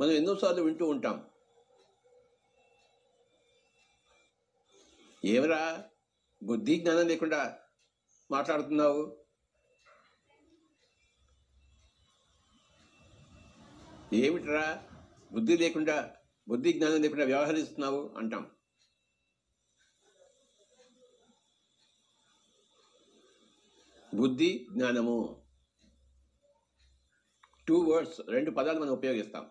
మనం ఎన్నోసార్లు వింటూ ఉంటాం, ఏమరా బుద్ధి జ్ఞానం లేకుండా మాట్లాడుతున్నావు, ఏమిట్రా బుద్ధి జ్ఞానం లేకుండా వ్యవహరిస్తున్నావు అంటాం. బుద్ధి జ్ఞానము 2 words, 2 పదాలు మనం ఉపయోగిస్తాం.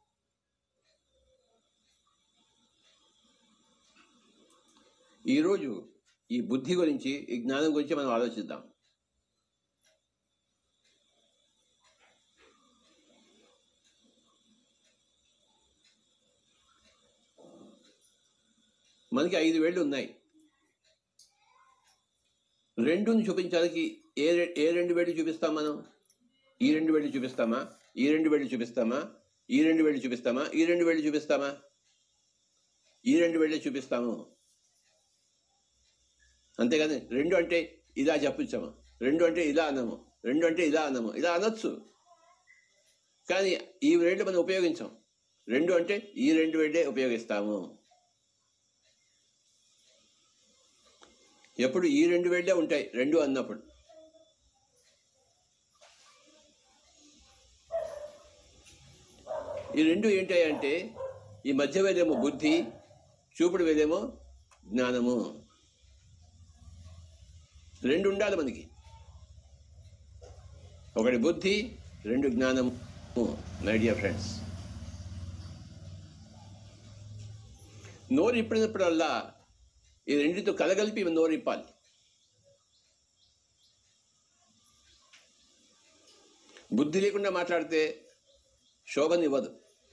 ఈరోజు ఈ బుద్ధి గురించి, ఈ జ్ఞానం గురించి మనం ఆలోచిద్దాం. మనకి 5 వేళ్ళు ఉన్నాయి. 2ని చూపించడానికి ఏ 2 వేళ్ళు చూపిస్తాం మనం? ఈ 2 వేళ్ళు చూపిస్తామా? ఈ 2 వేళ్ళు చూపిస్తామా? ఈ 2 వేళ్ళు చూపిస్తామా? ఈ 2 వేళ్ళు చూపిస్తామా? ఈ 2 వేళ్ళే చూపిస్తాము. అంతేగాని 2 అంటే ఇలా చెప్పించాము, 2 అంటే ఇలా అన్నాము, 2 అంటే ఇలా అన్నాము, ఇలా అనొచ్చు. కానీ ఈ వేళ్ళు మనం ఉపయోగించాం. 2 అంటే ఈ 2 వేళ్ళే ఉపయోగిస్తాము. ఎప్పుడు ఈ 2 వేళ్ళే ఉంటాయి 2 అన్నప్పుడు. ఈ 2 ఏంటాయంటే, ఈ మధ్య వేలేమో బుద్ధి, చూపుడు వేలేమో జ్ఞానము. 2 ఉండాలి మనకి. 1 బుద్ధి, 2 జ్ఞానము. మై డియర్ ఫ్రెండ్స్, నోరు ఇప్పినప్పుడల్లా ఈ 2తో కలగలిపి నోరు ఇప్పాలి. బుద్ధి లేకుండా మాట్లాడితే శోభనివ్వదు.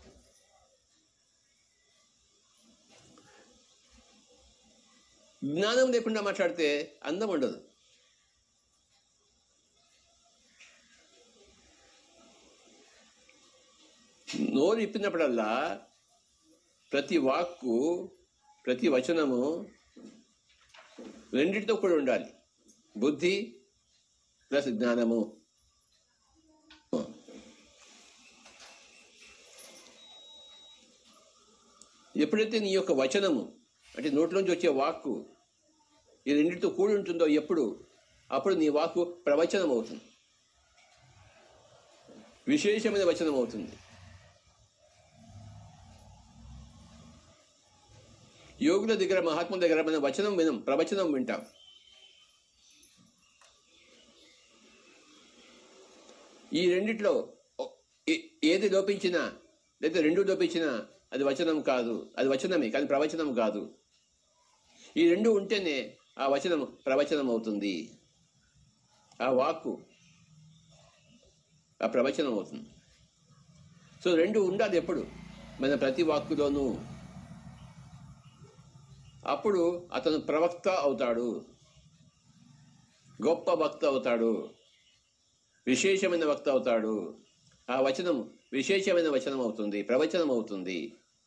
జ్ఞానం లేకుండా మాట్లాడితే అందం ఉండదు. నోరు ఇప్పినప్పుడల్లా ప్రతి వాక్కు, ప్రతి వచనము 2తో కూడా ఉండాలి. బుద్ధి ప్లస్ జ్ఞానము. ఎప్పుడైతే నీ యొక్క వచనము అంటే నోట్లోంచి వచ్చే వాక్కు ఈ 2తో కూడి ఉంటుందో అప్పుడు నీ వాక్కు ప్రవచనం అవుతుంది, విశేషమైన వచనం అవుతుంది. యోగుల దగ్గర, మహాత్ముల దగ్గర మన వచనం వినం, ప్రవచనం వింటాం. ఈ 2లో ఏది లోపించినా, లేదా 2 లోపించినా అది వచనం కాదు. అది వచనమే కానీ ప్రవచనం కాదు. ఈ 2 ఉంటేనే ఆ వచనం ప్రవచనం అవుతుంది, ఆ వాక్కు ఆ ప్రవచనం అవుతుంది. సో 2 ఉండాలి ఎప్పుడు మన ప్రతి వాక్కులోనూ. అప్పుడు అతను ప్రవక్త అవుతాడు, గొప్ప వక్త అవుతాడు, విశేషమైన వక్త అవుతాడు. ఆ వచనం విశేషమైన వచనం అవుతుంది, ప్రవచనం అవుతుంది.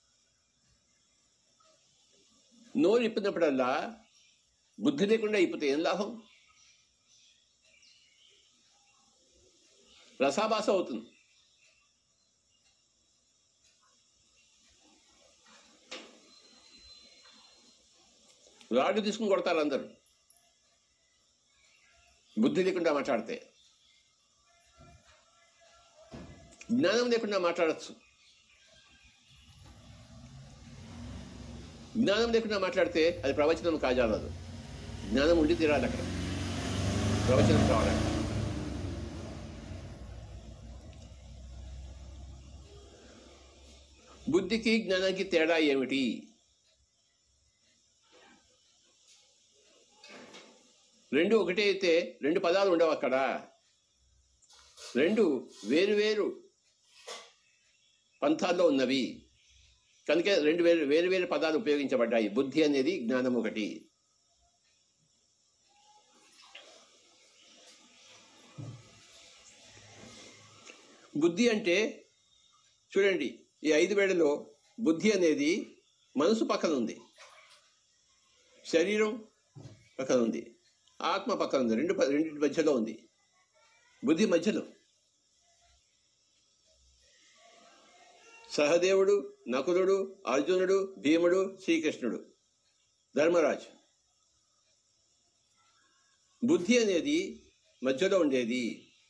నోరు ఇప్పినప్పుడల్లా బుద్ధి లేకుండా ఇప్పితే ఏం లాభం? రసాభాస అవుతుంది. రాడ్డు తీసుకుని కొడతారు అందరూ బుద్ధి లేకుండా మాట్లాడితే. జ్ఞానం లేకుండా మాట్లాడచ్చు. జ్ఞానం లేకుండా మాట్లాడితే అది ప్రవచనం కాజాలదు. జ్ఞానం ఉండి తీరాలి అక్కడ, ప్రవచనం కావాలి. బుద్ధికి జ్ఞానానికి తేడా ఏమిటి? రెండు ఒకటే అయితే 2 పదాలు ఉండవు అక్కడ. 2 వేరు పంథాల్లో ఉన్నవి కనుక 2 వేరు పదాలు ఉపయోగించబడ్డాయి. బుద్ధి అనేది జ్ఞానం ఒకటి. బుద్ధి అంటే చూడండి, ఈ 5 వేళలో బుద్ధి అనేది మనసు పక్కన ఉంది, శరీరం పక్కన ఉంది, ఆత్మ పక్కన ఉంది. రెండింటి మధ్యలో ఉంది బుద్ధి, మధ్యలో. సహదేవుడు, నకులుడు, అర్జునుడు, భీముడు, శ్రీకృష్ణుడు, ధర్మరాజు. బుద్ధి అనేది మధ్యలో ఉండేది.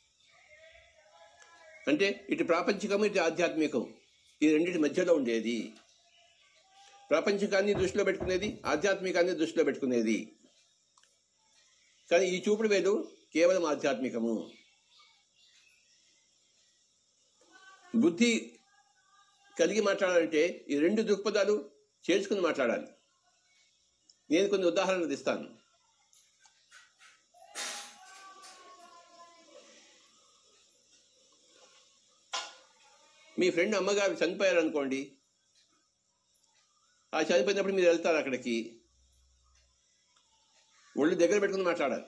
అంటే ఇటు ప్రాపంచికము, ఇటు ఆధ్యాత్మికం, ఈ రెండింటి మధ్యలో ఉండేది. ప్రాపంచికాన్ని దృష్టిలో పెట్టుకునేది, ఆధ్యాత్మికాన్ని దృష్టిలో పెట్టుకునేది. కానీ ఈ చూపుడు వేలు కేవలం ఆధ్యాత్మికము. బుద్ధి కలిగి మాట్లాడాలంటే ఈ రెండు దృక్పథాలు చేర్చుకుని మాట్లాడాలి. నేను కొన్ని ఉదాహరణలు ఇస్తాను. మీ ఫ్రెండ్ అమ్మగారు చనిపోయారు అనుకోండి. ఆ చనిపోయినప్పుడు మీరు వెళ్తారు అక్కడికి, ఒళ్ళు దగ్గర పెట్టుకుని మాట్లాడాలి.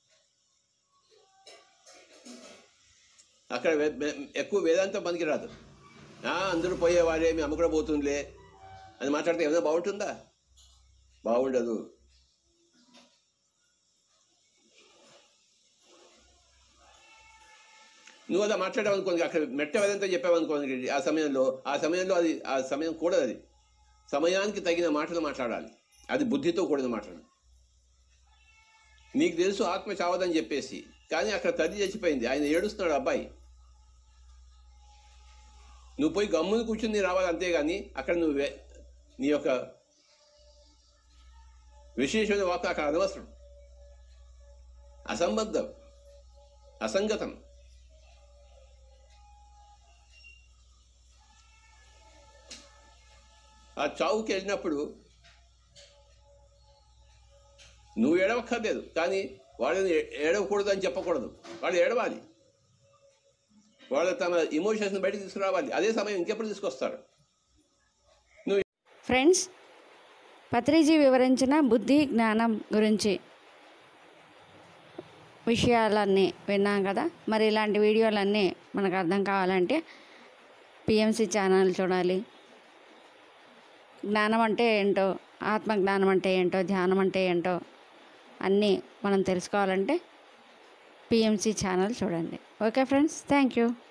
అక్కడ ఎక్కువ వేదాంతం పనికి రాదు. అందరూ పోయేవారే, మీ అమ్మ కూడా పోతుందిలే అని మాట్లాడితే ఏమైనా బాగుంటుందా? బాగుండదు. నువ్వు అలా మాట్లాడావనుకోండి, అక్కడ మెట్ట వేదంతో చెప్పావనుకోండి, ఆ సమయంలో అది ఆ సమయం కూడదు. అది సమయానికి తగిన మాటలు మాట్లాడాలి. అది బుద్ధితో కూడిన మాటలు. నీకు తెలుసు ఆత్మ చావదని చెప్పేసి, కానీ అక్కడ తల్లి చచ్చిపోయింది, ఆయన ఏడుస్తున్నాడు అబ్బాయి. నువ్వు పోయి గమ్మును కూర్చుని రావాలి, అంతేగాని అక్కడ నువ్వు నీ యొక్క విశేషమైన వార్త అక్కడ అనవసరం, అసంబద్ధం, అసంగతం. ఆ చావుకి వెళ్ళినప్పుడు నువ్వు ఏడవక్కర్లేదు, కానీ వాళ్ళని ఏడవకూడదు అని చెప్పకూడదు. వాళ్ళు ఏడవాలి, వాళ్ళు తమ ఇమోషన్స్ని బయటకు తీసుకురావాలి. అదే సమయం ఇంకెప్పుడు తీసుకొస్తారు. ఫ్రెండ్స్, పత్రిజీ వివరించిన బుద్ధి జ్ఞానం గురించి విషయాలన్నీ విన్నాం కదా. మరి ఇలాంటి వీడియోలన్నీ మనకు అర్థం కావాలంటే పిఎంసి ఛానల్ చూడాలి. జ్ఞానం అంటే ఏంటో, ఆత్మజ్ఞానం అంటే ఏంటో, ధ్యానం అంటే ఏంటో అన్నీ మనం తెలుసుకోవాలంటే పిఎంసి ఛానల్ చూడండి. Okay friends, thank you.